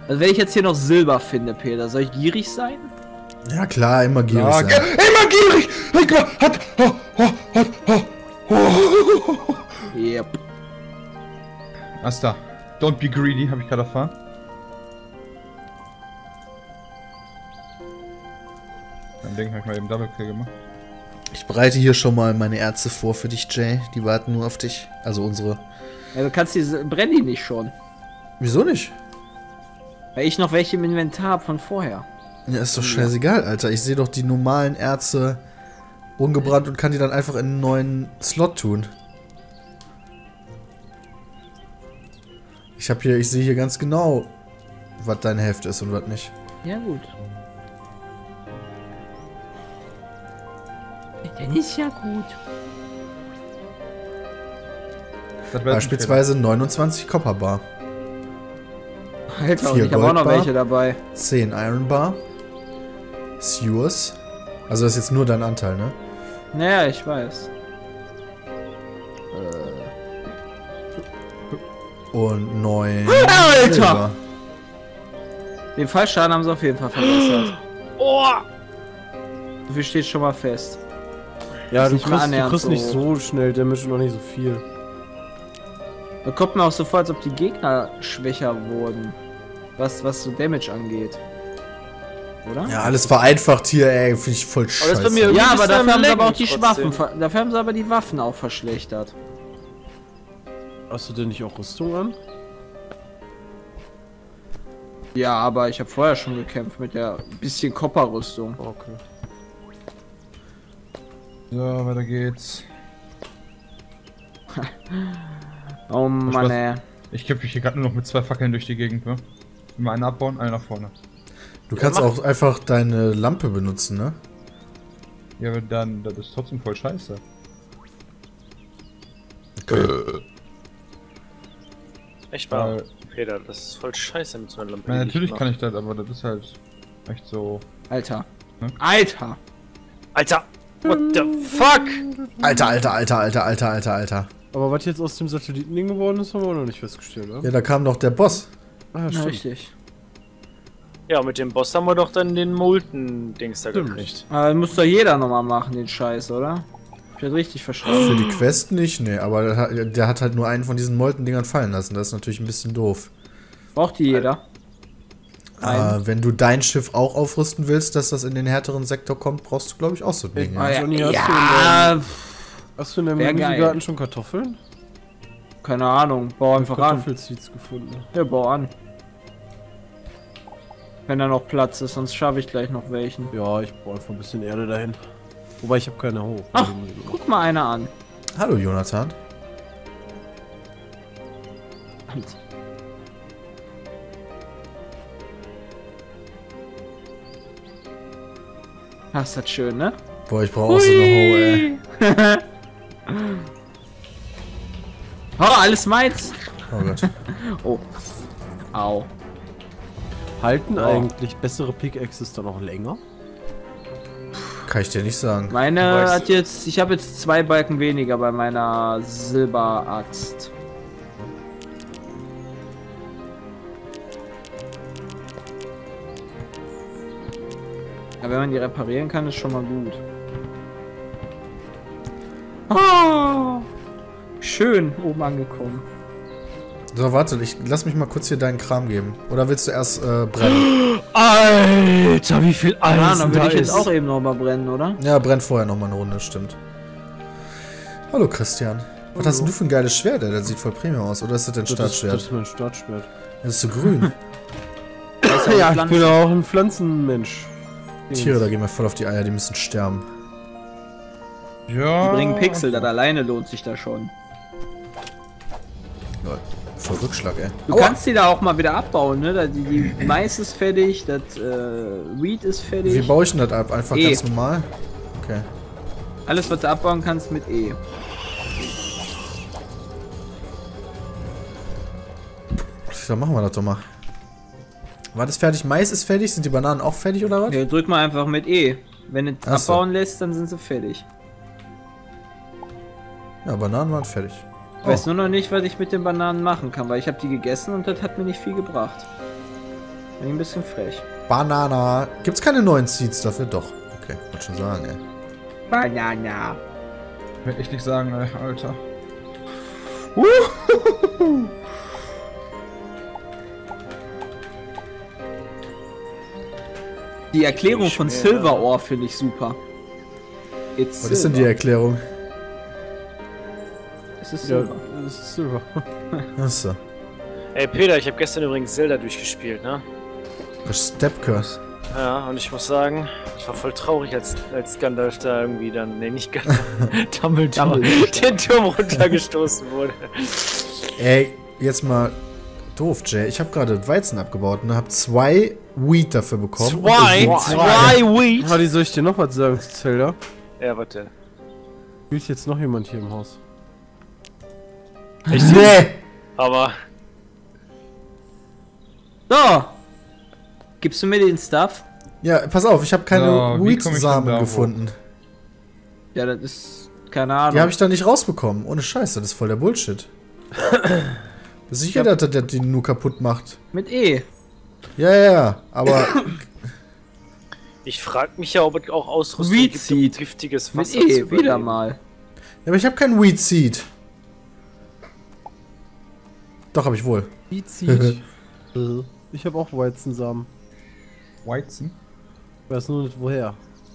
Also wenn ich jetzt hier noch Silber finde, Peter, soll ich gierig sein? Ja klar, immer gierig sein. Immer gierig! Yep. Was da? Don't be greedy, habe ich gerade erfahren. Dann denke ich mal eben Double Kill gemacht. Ich bereite hier schon mal meine Ärzte vor für dich, Jay. Die warten nur auf dich. Also unsere. Ja, du kannst diese. Brenn die nicht schon. Wieso nicht? Weil ich noch welche im Inventar hab von vorher. Ja, ist doch scheißegal, Alter. Ich sehe doch die normalen Ärzte ungebrannt und kann die dann einfach in einen neuen Slot tun. Ich sehe hier ganz genau, was deine Hälfte ist und was nicht. Ja, gut. Dann ist ja gut. Beispielsweise 29 Copper Bar, Alter, und 4 ich habe auch noch Goldbar. welche dabei. 10 Iron Bar, Sewers. Also das ist jetzt nur dein Anteil, ne? Naja, ich weiß. Und 9 Alter! Silber. Den Fallschaden haben sie auf jeden Fall verbessert. Oh! So viel steht schon mal fest. Ja, Ist du nicht mehr kriegst annähernd nicht so so schnell Damage und noch nicht so viel. Da kommt mir auch so vor, als ob die Gegner schwächer wurden. Was so Damage angeht. Oder? Ja, alles vereinfacht hier, ey. Finde ich voll Aber das scheiße. bei mir- Ja, aber Irgendwie dafür ist haben sie da aber auch die trotzdem. Waffen. Dafür haben sie aber die Waffen auch verschlechtert. Hast du denn nicht auch Rüstung an? Ja, aber ich habe vorher schon gekämpft mit der bisschen Kopperrüstung. Okay. So, weiter geht's. Oh Mann, ey. Ich kämpfe hier gerade nur noch mit 2 Fackeln durch die Gegend, ne? Immer einen abbauen, einen nach vorne. Du kannst auch einfach deine Lampe benutzen, ne? Ja, aber dann, das ist trotzdem voll scheiße. Echt wahr? Weil, Peter, das ist voll scheiße mit so einer Lampe. na, natürlich kann ich das, aber das ist halt echt so. Alter. Hm? Alter! Alter! What the fuck? Alter. Aber was jetzt aus dem Satellitending geworden ist, haben wir auch noch nicht festgestellt, oder? Ja, da kam doch der Boss. Ah, Ja, stimmt. richtig. Ja, mit dem Boss haben wir doch dann den Molten-Dings da Stimmt. gekriegt. Aber muss doch jeder nochmal machen, den Scheiß, oder? Ich hab richtig verstanden. Für die Quest nicht, ne, aber der hat halt nur einen von diesen Molten-Dingern fallen lassen. Das ist natürlich ein bisschen doof. Braucht die jeder? Wenn du dein Schiff auch aufrüsten willst, dass das in den härteren Sektor kommt, brauchst du, glaube ich, auch so ein Ding. Ah, Ja. ja. Johnny, Ja, Hast du in deinem Wär geil. Gemüsegarten schon Kartoffeln? keine Ahnung. Bau einfach an. Kartoffelseeds gefunden. Ja, bau an. Wenn da noch Platz ist, sonst schaffe ich gleich noch welchen. Ja, ich brauche einfach ein bisschen Erde dahin. Wobei ich habe keine hoch. Ach, guck mal einer an. Hallo, Jonathan. Ach, ist das schön, ne? Boah, ich brauche auch so eine Hoe, ey. Oh, alles meins. Oh Gott. Oh. Au. Halten Oh. eigentlich bessere Pickaxes dann auch länger? Kann ich dir nicht sagen. Meine hat jetzt... Ich habe jetzt 2 Balken weniger bei meiner Silberaxt. Aber wenn man die reparieren kann, ist schon mal gut. Oh, schön oben angekommen. So, warte, lass mich mal kurz hier deinen Kram geben. Oder willst du erst brennen? Alter, wie viel Ja, Eisen dann da würde ich jetzt ist. auch eben noch mal brennen, oder? Ja, brennt vorher noch mal eine Runde, stimmt. Hallo, Christian. Was hast denn du für ein geiles Schwert, ey? Das sieht voll Premium aus. Oder ist das dein Das Startschwert? ist mein Startschwert. Das ist so grün. Das ist Ja, ich Pflanzen. bin auch ein Pflanzenmensch. Tiere, da gehen wir voll auf die Eier, die müssen sterben. Ja. Die bringen Pixel, das alleine lohnt sich da schon. Lol. Voll Rückschlag, ey. Du kannst die da auch mal wieder abbauen, ne? Die Mais ist fertig, das Wheat ist fertig. Wie baue ich denn das ab? Einfach E. ganz normal? Okay. Alles, was du abbauen kannst, mit E. Dann machen wir das doch mal. War das fertig? Mais ist fertig? Sind die Bananen auch fertig oder was? Ja, drück mal einfach mit E. Wenn du Ach so. abbauen lässt, dann sind sie fertig. Ja, Bananen waren fertig. Ich weiß nur noch nicht, was ich mit den Bananen machen kann, weil ich habe die gegessen und das hat mir nicht viel gebracht. Bin ein bisschen frech. Banana. Gibt's keine neuen Seeds dafür? Doch. Okay, wollte schon sagen, ey. Banana. Ich will echt nicht sagen, ey, Alter. Die Erklärung von Silver finde ich super. Was ist denn die Erklärung? Es ist Ja, Silber. das ist Silber. Achso. Ey Peter, ich habe gestern übrigens Zelda durchgespielt, ne? Step Curse. Ja, und ich muss sagen, ich war voll traurig, als Gandalf da irgendwie dann, nee, nicht Gandalf, Dumbledore, den Turm runtergestoßen wurde. Ey, jetzt mal doof, Jay. Ich habe gerade Weizen abgebaut und habe 2 Wheat dafür bekommen. Zwei Wheat? Hardy, soll ich dir noch was sagen zu Zelda? Ja, warte. Spielt jetzt noch jemand hier im Haus? Nee! Aber, So! Gibst du mir den Stuff? Ja, pass auf, ich habe keine So, wie komm ich denn Wheat-Samen da hoch? gefunden. Ja, das ist... keine Ahnung. Die habe ich da nicht rausbekommen. Ohne Scheiß, das ist voll der Bullshit. Bist sicher, dass der den nur kaputt macht? Mit E. Ja, aber... ich frag mich ja, ob es auch Ausrüstung Weed gibt, Seed. um giftiges Mit Wasser E, zu wieder überleben. mal. Ja, aber ich habe kein Wheat Seed. Doch, habe ich wohl. Beat Seed. Ich habe auch Weizensamen. Weizen? Ich weiß nur nicht woher.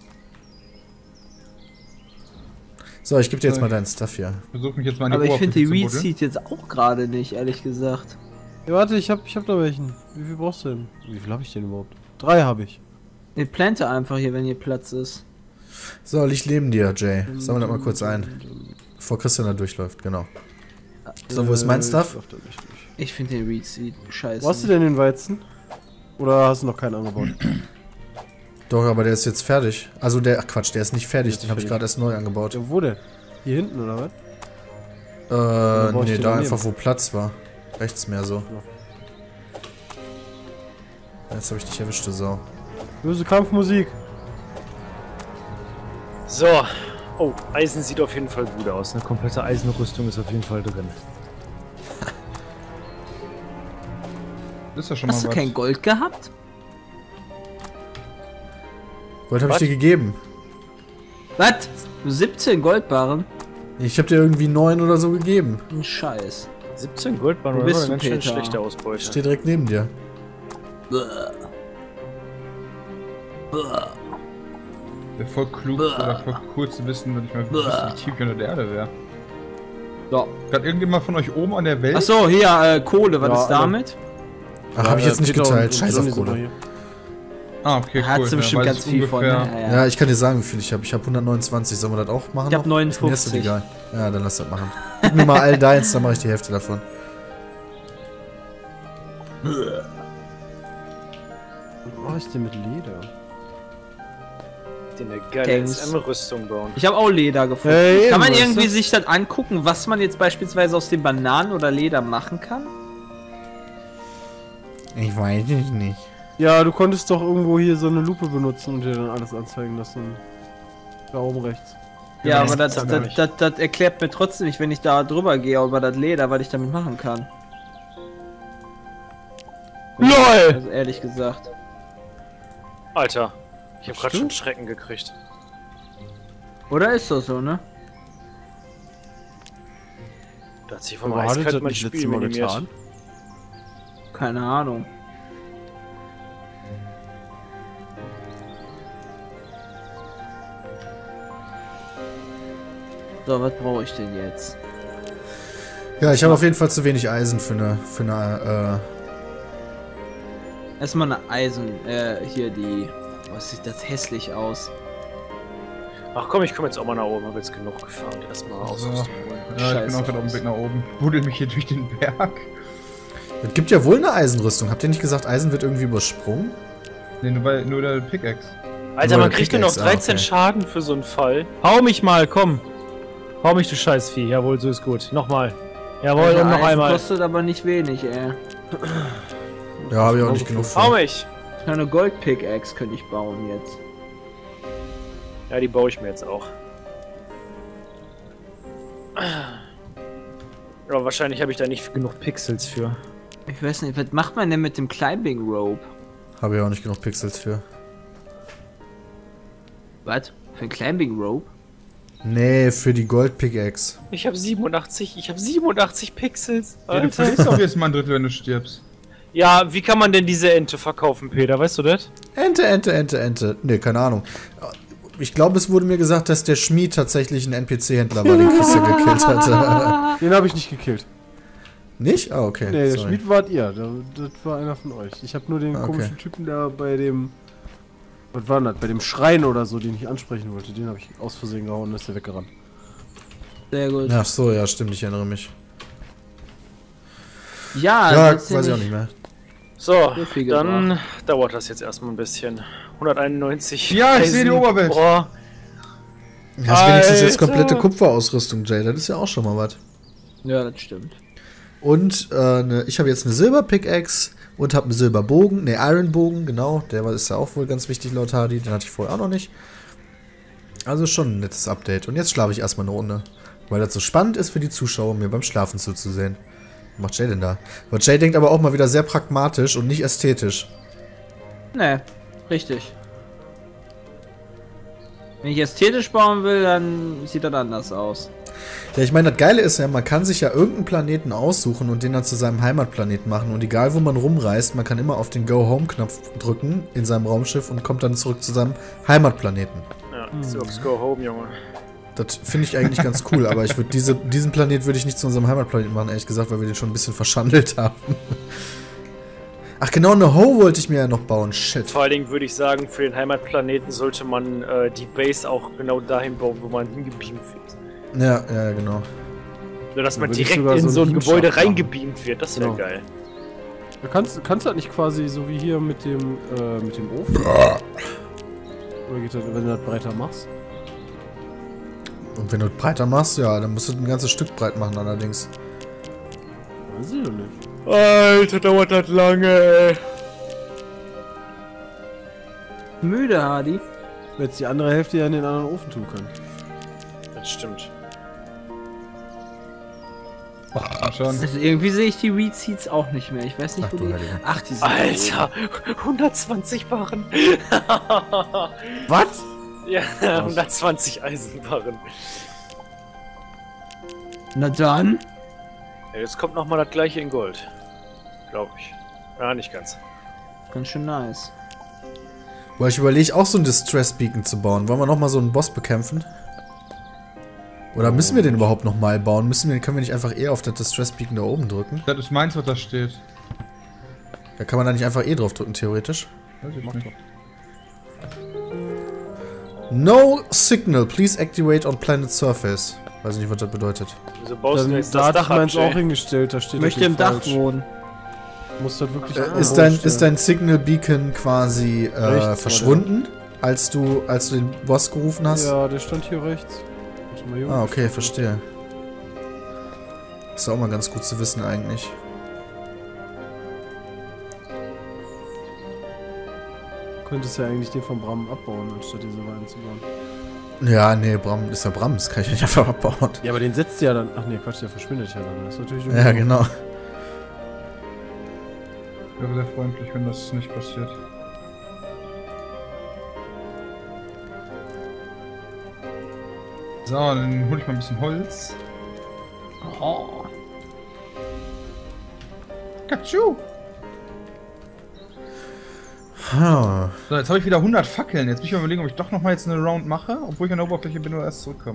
So, ich gebe dir jetzt mal deinen Stuff hier. Versuch mich jetzt mal an die Aber ich finde die Oberfläche Weed zu buddeln. Seed jetzt auch gerade nicht, ehrlich gesagt. Ja, warte, ich hab da welchen. Wie viel brauchst du denn? Wie viel habe ich denn überhaupt? 3 habe ich. Ne, plante einfach hier, wenn hier Platz ist. So, liegt neben dir, Jay. Sammel das mal kurz ein. Bevor Christian da durchläuft, genau. So, wo ist mein Stuff? Ich lauf da nicht durch. Ich finde den Weed Seed scheiße. Wo hast du denn den Weizen? Oder hast du noch keinen angebaut? Doch, aber der ist jetzt fertig. Also der, ach Quatsch, der ist nicht fertig. ist Den habe ich fertig. gerade erst neu angebaut. Ja, wo denn? Hier hinten, oder was? brauch ich Nee, den da daneben? einfach, wo Platz war. Rechts mehr so. Jetzt habe ich dich erwischt, du Sau. Böse Kampfmusik. So. Oh, Eisen sieht auf jeden Fall gut aus. Eine komplette Eisenrüstung ist auf jeden Fall drin. Das ist ja schon Hast mal du was. kein Gold gehabt? Gold habe ich Was? dir gegeben. Was? 17 Goldbarren? Ich habe dir irgendwie 9 oder so gegeben. Ein Scheiß. 17 Goldbarren Wo oder bist eine du, ganz schön Peter? schlechte Ausbeute. Steht direkt neben dir. Wäre voll klug oder voll cool zu wissen, wenn ich mal wüsste, wie tief ich unter der Erde wäre. So. Hat irgendjemand von euch oben an der Welt? Achso, hier, Kohle, was Ja, ist damit? Ach, habe ich jetzt nicht Peter geteilt. und Scheiß Johnny auf sind noch Kohle. hier. Ah, okay, Hat cool. sie bestimmt weiß ganz ich viel von, ungefähr. ne? Ja, ich kann dir sagen, wie viel ich habe. Ich habe 129. Sollen wir das auch machen? Ich hab noch? 59. Mir ist das egal. Ja, dann lass das machen. Gib mir mal all deins, dann mache ich die Hälfte davon. Was mach ich denn mit Leder? Die eine geile Gangs. SM-Rüstung bauen. Ich habe auch Leder gefunden. Hey, kann man weißt irgendwie du? sich das angucken, was man jetzt beispielsweise aus den Bananen oder Leder machen kann? Ich weiß es nicht. Ja, du konntest doch irgendwo hier so eine Lupe benutzen und dir dann alles anzeigen lassen. Da oben rechts. Ja, das aber gibt's doch gar nicht. das erklärt mir trotzdem nicht, wenn ich da drüber gehe, über das Leder, was ich damit machen kann. LOL! Also ehrlich gesagt. Alter, ich hab grad schon Stimmt. Schrecken gekriegt. Oder ist das so, ne? Da hat sich vom Aber hat Eiskalt das mein nicht Spiel letztes Mal minimiert. getan? Keine Ahnung. So, was brauche ich denn jetzt? Ja, ich habe auf jeden Fall zu wenig Eisen für eine Erstmal eine Eisen, hier die... Was sieht das hässlich aus? Ach komm, ich komme jetzt auch mal nach oben, hab jetzt genug gefahren. Erstmal So. Ausrüstung holen. Ja, ich bin Scheiße auch gerade auf dem aus. Weg nach oben. Buddel mich hier durch den Berg. Es gibt ja wohl eine Eisenrüstung. Habt ihr nicht gesagt, Eisen wird irgendwie übersprungen? Nee, nur der Pickaxe. Alter, Nur man der kriegt nur noch Pickaxe, 13 okay. Schaden für so einen Fall. Hau mich mal, komm. Hau mich, du Scheißvieh. Jawohl, so ist gut. Nochmal. Jawohl, Alter, und noch Eisen einmal. kostet aber nicht wenig, ey. Ja, habe ich auch nicht genug Hau für. mich. Eine Gold-Pickaxe könnte ich bauen jetzt. Ja, die baue ich mir jetzt auch. Aber wahrscheinlich habe ich da nicht genug Pixels für. Ich weiß nicht, was macht man denn mit dem Climbing Rope? Habe ich auch nicht genug Pixels für. Was? Für ein Climbing Rope? Nee, für die Gold Pickaxe. Ich habe 87 Pixels. Ja, du Alter. verlierst auch jetzt mal ein Drittel, wenn du stirbst. Ja, wie kann man denn diese Ente verkaufen, Peter? Weißt du das? Ente. Nee, keine Ahnung. Ich glaube, es wurde mir gesagt, dass der Schmied tatsächlich ein NPC-Händler war, den Christian gekillt hatte. Den habe ich nicht gekillt. Nicht? Ah, okay. Nee, der sorry. Schmied wart ihr. Das war einer von euch. Ich habe nur den Okay. komischen Typen da bei dem... Was war das? Bei dem Schrein oder so, den ich ansprechen wollte. Den habe ich aus Versehen gehauen und ist der weggerannt. Sehr gut. Ach so, ja, stimmt, ich erinnere mich. Ja, Ja, das ist weiß ich auch nicht mehr. So, So viel dann dauert das jetzt erstmal ein bisschen. 191. Ja, ich sehe die Oberwelt. Boah. Hast wenigstens jetzt Alter. komplette Kupferausrüstung, Jay. Das ist ja auch schon mal was. Ja, das stimmt. Und ich habe jetzt eine Silber-Pickaxe und habe einen Silberbogen, ne, Ironbogen, genau. Der ist ja auch wohl ganz wichtig laut Hardy. Den hatte ich vorher auch noch nicht. Also schon ein nettes Update. Und jetzt schlafe ich erstmal eine Runde. Weil das so spannend ist für die Zuschauer, mir beim Schlafen zuzusehen. Was macht Jay denn da? Aber Jay denkt aber auch mal wieder sehr pragmatisch und nicht ästhetisch. Ne, richtig. Wenn ich ästhetisch bauen will, dann sieht das anders aus. Ja, ich meine, das Geile ist ja, man kann sich ja irgendeinen Planeten aussuchen und den dann zu seinem Heimatplaneten machen. Und egal, wo man rumreist, man kann immer auf den Go-Home-Knopf drücken in seinem Raumschiff und kommt dann zurück zu seinem Heimatplaneten. Ja, Zurücks Go Home, Junge. Das finde ich eigentlich ganz cool, aber ich würde diesen Planet würde ich nicht zu unserem Heimatplaneten machen, ehrlich gesagt, weil wir den schon ein bisschen verschandelt haben. Ach genau, eine Ho wollte ich mir ja noch bauen, shit. Vor allen Dingen würde ich sagen, für den Heimatplaneten sollte man die Base auch genau dahin bauen, wo man hingebeamt wird. Ja, genau. Nur, dass man würde ich direkt sogar in so so ein einen Gebäude Beamschacht machen. reingebeamt wird, das wäre Genau. geil. Du kannst halt nicht quasi so wie hier mit dem Ofen. Oder geht das, wenn du das breiter machst? Und wenn du es breiter machst, ja, dann musst du ein ganzes Stück breit machen allerdings. Weiß ich doch nicht. Alter, dauert das lange, ey. Müde, Hardy. Jetzt die andere Hälfte ja in den anderen Ofen tun können. Das stimmt. Ach, schon. Also irgendwie sehe ich die Reed Seeds auch nicht mehr. Ich weiß nicht, Ach wo du die... Heilige. Ach, die sind... Alter, 120 Barren. Was? Ja, 120 Eisenbarren. Na dann. Ja, jetzt kommt nochmal das gleiche in Gold. Glaube ich. Ja, nicht ganz. Ganz schön nice. Weil ich überlege auch so ein Distress Beacon zu bauen. Wollen wir nochmal so einen Boss bekämpfen? Oder müssen wir den überhaupt nochmal bauen? Können wir nicht einfach auf das Distress Beacon da oben drücken? Das ist meins, was da steht. Da kann man da nicht einfach drauf drücken, theoretisch. Weiß ich nicht. No signal, please activate on planet surface. Weiß nicht, was das bedeutet. Wieso baust du jetzt Da das hatte ich Dach meins ab, auch Jay? hingestellt, da steht Ich möchte das im Dach falsch. wohnen. Muss das wirklich Ist dein Signal Beacon quasi Rechts, verschwunden, als du den Boss gerufen hast? Ja, der stand hier rechts. Warte mal, Junge. Ah, okay, verstehe. Ist auch mal ganz gut zu wissen eigentlich. Könntest ja eigentlich den von Bram abbauen, anstatt diese Weine zu bauen. Ja, nee, Bram ist ja Bram, das kann ich nicht einfach abbauen. Ja, aber den setzt ja dann. Ach nee, Quatsch, der verschwindet ja dann. Das ist natürlich Ja, genau. Wäre sehr freundlich, wenn das nicht passiert. So, dann hole ich mal ein bisschen Holz. Oh. Katschu! Ha. So, jetzt habe ich wieder 100 Fackeln. Jetzt muss ich mal überlegen, ob ich doch nochmal jetzt eine Round mache, obwohl ich an der Oberfläche bin oder erst zurückkomme.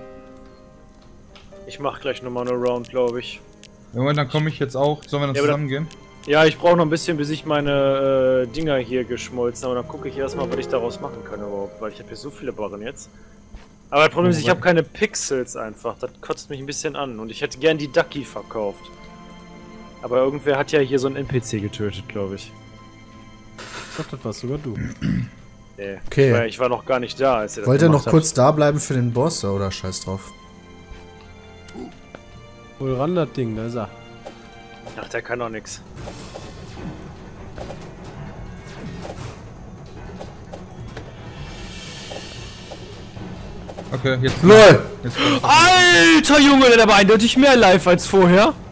Ich mach gleich nochmal eine Round, glaube ich. Ja, Moment, dann komme ich jetzt auch. Sollen wir dann Ja, aber zusammen gehen? Ja, ich brauche noch ein bisschen, bis ich meine Dinger hier geschmolzen habe. Und dann gucke ich erstmal, was ich daraus machen kann überhaupt. Weil ich habe hier so viele Barren jetzt. Aber das Problem ist, ich habe keine Pixels einfach. Das kotzt mich ein bisschen an. Und ich hätte gern die Ducky verkauft. Aber irgendwer hat ja hier so einen NPC getötet, glaube ich. Ich dachte, das warst sogar du. Nee. Okay. Ich war noch gar nicht da, als ihr das Wollt ihr noch gemacht habt. kurz da bleiben für den Boss oder scheiß drauf? Hol ran das Ding, da ist er. Ach, der kann doch nix. Okay, jetzt. LOL! Jetzt Alter Junge, der hat aber eindeutig mehr live als vorher.